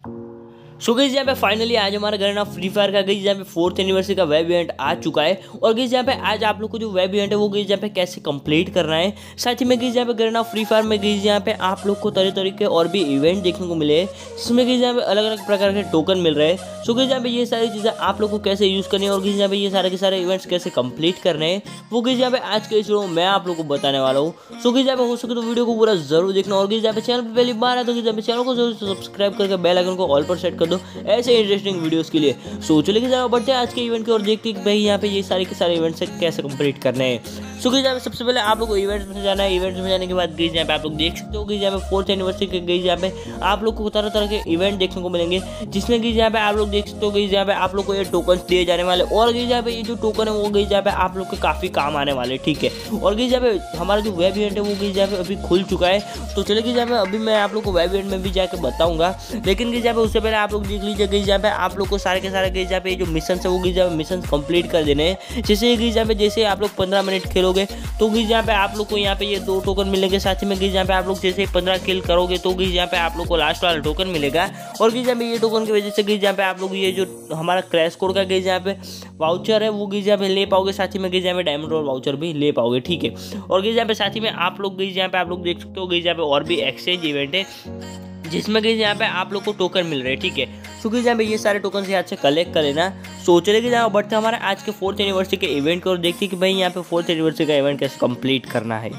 So guys यहाँ पे finally आज हमारा घर ना फ्री फायर का गाइस यहाँ पे 4th एनिवर्सरी का वेब इवेंट आ चुका है। और गाइस यहाँ पे आज आप लोग को जो वेब इवेंट है वो गाइस यहाँ पे कैसे कंप्लीट करना है, साथ ही में गाइस यहाँ पे घर ना फ्री फायर में गाइस यहाँ पे आप लोग को तरह तरह के और भी इवेंट देखने को मिले, जिसमें गाइस यहाँ पे अलग अलग प्रकार के टोकन मिल रहे हैं। सो गाइस यहाँ पे ये सारी चीज़ें आप लोग को कैसे यूज़ करनी है और गाइस यहाँ पे ये सारे के सारे इवेंट्स कैसे कंप्लीट करने हैं वो गाइस यहाँ पे आज के इस वीडियो में मैं आप लोग को बताने वाला हूँ। सो गाइस यहाँ पे हो सके तो वीडियो को पूरा जरूर देखना और गाइस यहाँ पे चैनल पर पहली बार है तो गाइस यहाँ पे चैनल को जरूर सब्सक्राइब करके बेल आइकन को ऑल पर सेट कर दो ऐसे इंटरेस्टिंग वीडियोस के लिए। सो चलिए जरा बढ़ते हैं आज के इवेंट की और देखते हैं कि भाई यहाँ पे ये सारे के सारे इवेंट्स कैसे कंप्लीट करने हैं। सो गाइस यहाँ पे सबसे पहले आप लोग को इवेंट्स में जाना है। इवेंट्स में जाने के बाद गाइस यहाँ पे आप लोग देख सकते हो कि यहाँ पे 4th एनिवर्सरी के गाइस यहाँ पे आप लोग को तरह तरह के इवेंट देखने को मिलेंगे, जिसमें गाइस यहाँ पे आप लोग देख सकते हो गाइस यहाँ पे आप लोग को ये टोकन दिए जाने वाले और गाइस यहाँ पे ये जो टोकन है वो गाइस यहाँ पे आप लोग के काफी काम आने वाले, ठीक है। और गाइस यहाँ पे हमारा जो वेब इवेंट है वो गाइस यहाँ पे अभी खुल चुका है। तो चलिए गाइस यहाँ पे अभी मैं आप लोग को वेब इवेंट में भी जाकर बताऊंगा, लेकिन गाइस यहाँ पे उससे पहले आप लोग देख लीजिए गाइस यहाँ पे आप लोग को सारे के सारे गाइस यहाँ पे जो मिशन है वो गाइस यहाँ पे मिशन कंप्लीट कर देने हैं। जैसे गाइस यहाँ पे जैसे आप लोग 15 मिनट खेलोगे तो गाइस यहाँ पे आप लोग को यहाँ पे ये 2 टोकन मिलेंगे, साथ ही में गाइस यहाँ पे आप लोग जैसे 15 किल करोगे तो गाइस यहाँ पे आप लोग को लास्ट वाला टोकन मिलेगा। और गाइस यहाँ पे ये टोकन की वजह से गाइस यहाँ पे आप लोग ये जो हमारा क्रैश कोड का गाइस यहाँ पे वाउचर है वो गाइस यहाँ पे ले पाओगे, साथ ही में गाइस यहाँ पे डायमंड रोल वाउचर भी ले पाओगे, ठीक है। और गाइस यहाँ पे साथ ही में आप लोग गाइस यहाँ पे आप लोग देख सकते हो गाइस यहाँ पे और भी एक्सचेंज इवेंट है जिसमें गाइस यहाँ पे आप लोग को टोकन मिल रहे हैं, ठीक है। तो गाइस यहाँ पे ये सारे टोकन से आज से कलेक्ट कर लेना। सो चले गाइस यहाँ बढ़ते हमारे आज के 4th एनिवर्सरी के इवेंट को और देखते कि भाई यहाँ पे 4th एनिवर्सरी का इवेंट कैसे कंप्लीट करना है।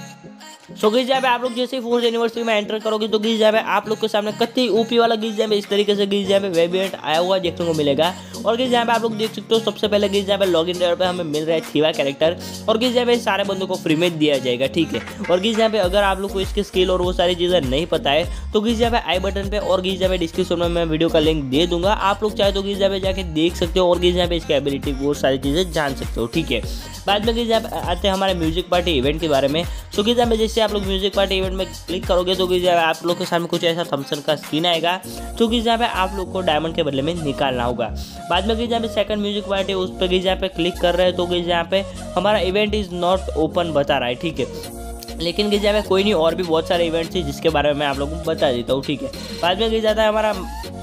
सो गाइस यहाँ पे आप लोग जैसे ही 4th एनिवर्सरी में एंटर करोगे तो गाइस यहाँ पे आप लोग के सामने कत्ती ओपी वाला गाइस यहाँ पे इस तरीके से गाइस यहाँ पे वेब इवेंट आया हुआ देखने को मिलेगा। और गाइस यहाँ पे आप लोग देख सकते हो सबसे पहले गाइस यहाँ पे लॉगिन लेवल पे हमें मिल रहा है थीवा कैरेक्टर और गाइस यहाँ पे सारे बंदों को फ्री में दिया जाएगा, ठीक है। और गाइस यहाँ पे अगर आप लोग को इसके स्किल और वो सारी चीज़ें नहीं पता है तो गाइस यहाँ पे आई बटन पे और गाइस यहाँ पे डिस्क्रिप्शन में मैं वीडियो का लिंक दे दूंगा, आप लोग चाहे तो गाइस यहाँ पे जाके देख सकते हो और गाइस यहाँ पे इसकी एबिलिटी वो सारी चीज़ें जान सकते हो, ठीक है। बाद में गाइस यहाँ पे आते हैं हमारे म्यूजिक पार्टी इवेंट के बारे में। सो गाइस यहाँ पे जैसे आप लोग म्यूजिक पार्टी इवेंट में क्लिक करोगे तो गाइस आप लोग के सामने कुछ ऐसा थम्सन का स्किन आएगा जो गाइस यहाँ पे आप लोग को डायमंड के बदले में निकालना होगा। बाद में गाइस यहाँ पे सेकंड म्यूजिक पार्टी उस पर गाइस यहाँ पे क्लिक कर रहे हैं तो गाइस यहाँ पे हमारा इवेंट इज नॉट ओपन बता रहा है, ठीक है। लेकिन गाइस यहाँ पे कोई नहीं, और भी बहुत सारे इवेंट्स हैं जिसके बारे में मैं आप लोगों को बता देता हूँ, ठीक है। बाद में गाइस आता है हमारा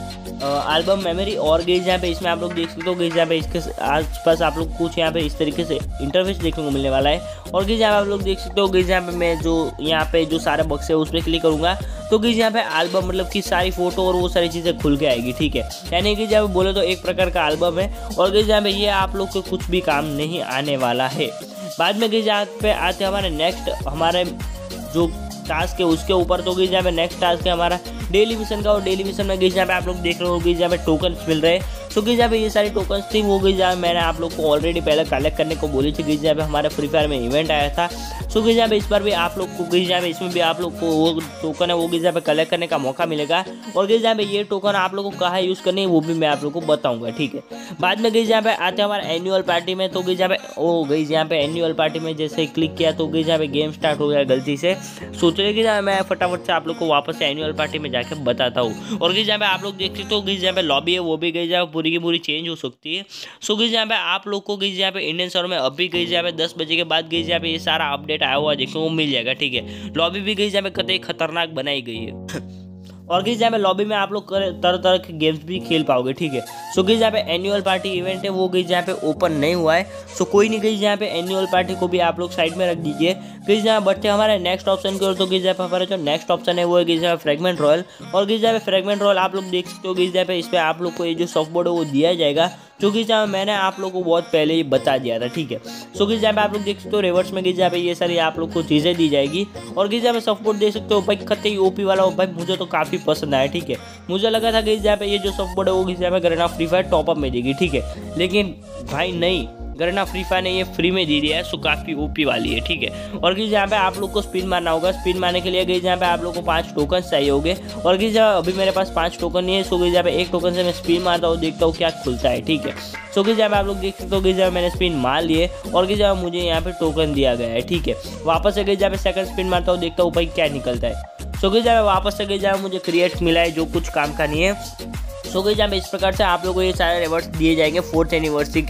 एल्बम मेमोरी और गाइस यहाँ पे इसमें आप लोग देख सकते हो गाइस यहाँ पे इसके आसपास आप लोग कुछ यहाँ पे इस तरीके से इंटरफेस देखने को मिलने वाला है। और गाइस यहाँ पे आप लोग देख सकते हो गाइस यहाँ पे मैं जो यहाँ पे जो सारे बक्स है उस पर क्लिक करूँगा तो गाइस यहाँ पे एल्बम मतलब कि सारी फोटो और वो सारी चीज़ें खुल के आएगी, ठीक है। यानी कि जब बोले तो एक प्रकार का एल्बम है और गाइस यहाँ पे ये आप लोग को कुछ भी काम नहीं आने वाला है। बाद में गाइस यहाँ पे आते हमारे नेक्स्ट हमारे जो टास्क है उसके ऊपर तो गाइस यहाँ पे नेक्स्ट टास्क है हमारा डेली मिशन का। और डेली मिशन में गाइस यहाँ पे आप लोग देख रहे हो गाइस यहाँ पे टोकन्स मिल रहे हैं। तो गाइस यहाँ पे ये सारी टोकन्स थी वो गाइस यहाँ मैंने आप लोग को ऑलरेडी पहले कलेक्ट करने को बोली थी। गाइस यहाँ पे हमारे फ्री फायर में इवेंट आया था। सो गाइस यहाँ पे इस बार भी आप लोग को गाइस यहाँ पे इसमें भी आप लोग को वो टोकन है वो गाइस यहाँ पे कलेक्ट करने का मौका मिलेगा। और गाइस यहाँ पे ये टोकन आप लोग को कहाँ यूज़ करनी है वो भी मैं आप लोग को बताऊँगा, ठीक है। बाद में गाइस यहाँ पे आते हैं हमारे एनुअल पार्टी में। तो गाइस यहाँ पे ओ गाइस यहाँ पे एनुअल पार्टी में जैसे क्लिक किया तो गाइस यहाँ पे गेम स्टार्ट हो गया गलती से। सोच रहे कि मैं फटाफट से आप लोग को वापस से एनुअल पार्टी में जाकर बताता हूँ। और गाइस यहाँ पे आप लोग देख सकते हो गाइस यहाँ पे लॉबी है वो भी गाइस यहाँ पे पूरी की पूरी चेंज हो सकती है। सो गाइस यहाँ पे आप लोग को गाइस यहाँ पे इंडियन सर्वर में अभी गाइस यहाँ पे 10 बजे के बाद गाइस यहाँ पे ये सारा अपडेट आया हुआ देखने को मिल जाएगा, ठीक है। लॉबी भी गाइस यहाँ पे कतई खतरनाक बनाई गई है। और गाइस यहाँ पे लॉबी में आप लोग तरह तरह के गेम्स भी खेल पाओगे, ठीक है। सो गाइस यहाँ पे एनुअल पार्टी इवेंट है वो गाइस यहाँ पे ओपन नहीं हुआ है। सो कोई नहीं गाइस यहाँ पे एनुअल पार्टी को भी आप लोग साइड में रख दीजिए। गाइस यहाँ बढ़ते हमारे नेक्स्ट ऑप्शन की ओर। तो गाइस यहाँ पे हमारा जो नेक्स्ट ऑप्शन है वो है गाइस यहाँ पे फ्रेगमेंट रॉयल। और गाइस यहाँ पे फ्रेगमेंट रॉयल आप लोग देख सकते हो गाइस यहाँ पे इस पर आप लोग को ये जो सॉफ्ट बोर्ड है वो दिया जाएगा जो कि जहाँ मैंने आप लोगों को बहुत पहले ही बता दिया था, ठीक है। सो गाइस यहाँ पे आप लोग देख सकते हो रिवर्स में गाइस यहाँ पे ये सारी आप लोग को चीज़ें दी जाएगी। और गाइस यहाँ पे सॉफ्ट बोर्ड देख सकते हो भाई कतई ओपी वाला हो भाई, मुझे तो काफ़ी पसंद आया, ठीक है। मुझे लगा था गाइस यहाँ पे ये जो सॉफ्ट बोर्ड है वो गाइस यहाँ पे गरना फ्री फायर टॉपअप में देगी, ठीक है। लेकिन भाई नहीं, गरना फ्री फायर ने ये फ्री में दे दिया है। सो काफ़ी ओपी वाली है, ठीक है। और गाइस यहाँ पे आप लोग को स्पिन मारना होगा। स्पिन मारने के लिए गाइस यहाँ पे आप लोग को 5 टोकन चाहिए होंगे। और गाइस अभी मेरे पास 5 टोकन नहीं है। सो गाइस यहाँ पे एक टोकन से मैं स्पिन मारता हूँ, देखता हूँ क्या खुलता है, ठीक है। सो गाइस यहाँ पे आप लोग देख सकते हो गाइस यहाँ मैंने स्पिन मार लिए और गाइस यहाँ मुझे यहाँ पे टोकन दिया गया है, ठीक है। वापस से गाइस यहाँ पे सेकंड स्पिन मारता हूँ, देखता हूँ भाई क्या निकलता है। सो गाइस यहाँ वापस से गाइस यहाँ मुझे क्रिएट मिला है जो कुछ काम का नहीं है। सो गाइस यहाँ पे इस प्रकार से आप लोगों को ये सारे रिवॉर्ड्स दिए जाएंगे 4th एनिवर्सरी के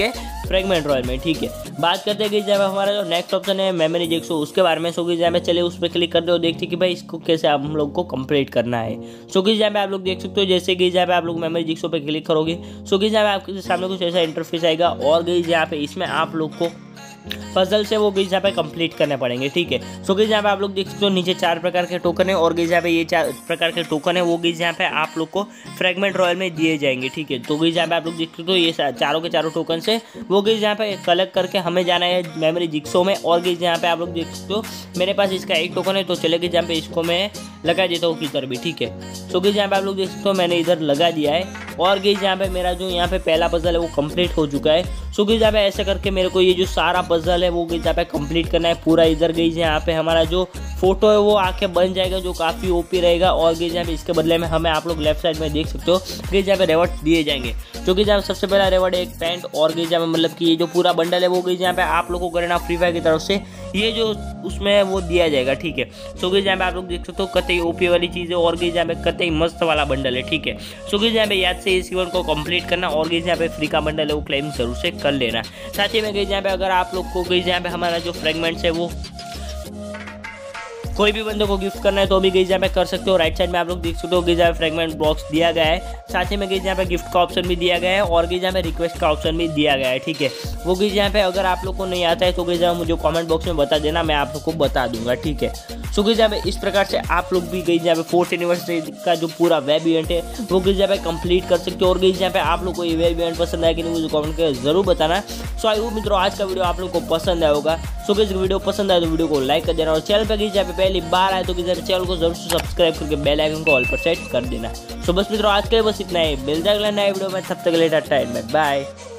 फ्रेगमेंट रॉयल में। ठीक है, बात करते हैं कि जहाँ पे हमारा जो नेक्स्ट ऑप्शन है मेमोरी जिक्सो, उसके बारे में। सो कि जहाँ पे चले उस पर क्लिक करते हो, देखते कि भाई इसको कैसे हम लोग को कंप्लीट करना है। सो कि जहाँ पे आप लोग देख सकते हो, जैसे कि जहाँ पे आप लोग मेमोरी जिक्सो पे क्लिक करोगे, सो कि जहाँ पे आपके सामने कुछ ऐसा इंटरफेस आएगा और गई जहाँ पे इसमें आप लोग को पजल से वो गई जहाँ पे कंप्लीट करने पड़ेंगे। ठीक है, सो गई जहाँ पे आप लोग देख सकते हो नीचे 4 प्रकार के टोकन है और गई जहाँ पे ये 4 प्रकार के टोकन है वो गई जहाँ पे आप लोग को फ्रेगमेंट रॉयल में दिए जाएंगे। ठीक है, तो गई जहाँ पे आप लोग देख सकते हो ये चारों के चारों टोकन से वो गई जहाँ पे कलेक्ट करके हमें जाना है मेमोरी जिक्सो में। और गई जहाँ पे आप लोग देख सकते हो मेरे पास इसका एक टोकन है, तो चलेगी जहाँ पे इसको मैं लगा देता हूँ किधर भी। ठीक है, सो गई जहाँ पे आप लोग देख सकते हो मैंने इधर लगा दिया है और गई जहाँ पे मेरा जो यहाँ पे पहला पजल है वो कंप्लीट हो चुका है। सो गई जहाँ पे ऐसे करके मेरे को ये जो सारा पजल है वो गई जहाँ पे कंप्लीट करना है पूरा। इधर गई जहाँ पे हमारा जो फोटो है वो आके बन जाएगा जो काफ़ी ओपी रहेगा। और गई जहाँ पे इसके बदले में हमें आप लोग लेफ्ट साइड में देख सकते हो गई जहाँ पे रिवॉर्ड दिए जाएंगे, जो कि जहाँ सबसे पहला रिवॉर्ड है एक पैंट। और गई जहाँ पे मतलब कि ये जो पूरा बंडल है वो गई जहाँ पे आप लोग को करना फ्री फायर की तरफ से ये जो उसमें वो दिया जाएगा। ठीक है, सो गई जहाँ पे आप लोग देख सकते हो कतई ओपी वाली चीज़ है और गई जहाँ पे कतई मस्त वाला बंडल है। ठीक है, सो गई जहाँ पे याद से इस इवेंट को कंप्लीट करना और गई जहाँ पे फ्री का बंडल है वो क्लेम जरूर से कर लेना। साथ ही में गई जहाँ पे अगर आप लोग को गई जहाँ पे हमारा जो फ्रेगमेंट्स है वो कोई भी बंदे को गिफ्ट करना है तो भी गई जहाँ पे कर सकते हो। राइट साइड में आप लोग देख सकते हो गई जहाँ पे फ्रेगमेंट बॉक्स दिया गया है, साथ ही में गई जहाँ पे गिफ्ट का ऑप्शन भी दिया गया है और गई जहाँ पे रिक्वेस्ट का ऑप्शन भी दिया गया है। ठीक है, वो गई जहाँ पे अगर आप लोग को नहीं आता है तो गई जहाँ मुझे कमेंट बॉक्स में बता देना, मैं आप लोग को बता दूंगा। ठीक है, सो गई जहाँ पे इस प्रकार से आप लोग भी गई जहाँ पे 4th एनिवर्सरी का जो पूरा वेब इवेंट है वो गई जहाँ पे कंप्लीट कर सकते हो। और गई जहाँ पे आप लोग को ये वेब इवेंट पसंद आया कि नहीं मुझे कमेंट करके जरूर बताना। सो आई होप मित्रों आज का वीडियो आप लोग को पसंद आया होगा। सो गई वीडियो पसंद आए तो वीडियो को लाइक कर देना और चैनल पर गई जहाँ पे पहली बार आए तो चैनल को जरूर सब्सक्राइब करके बेल आइकन को ऑल पर सेट कर देना। सो बस मित्रों आज के लिए बस इतना ही, मिलते हैं अगले नए वीडियो में, तब तक के लिए टाटा एंड बाय।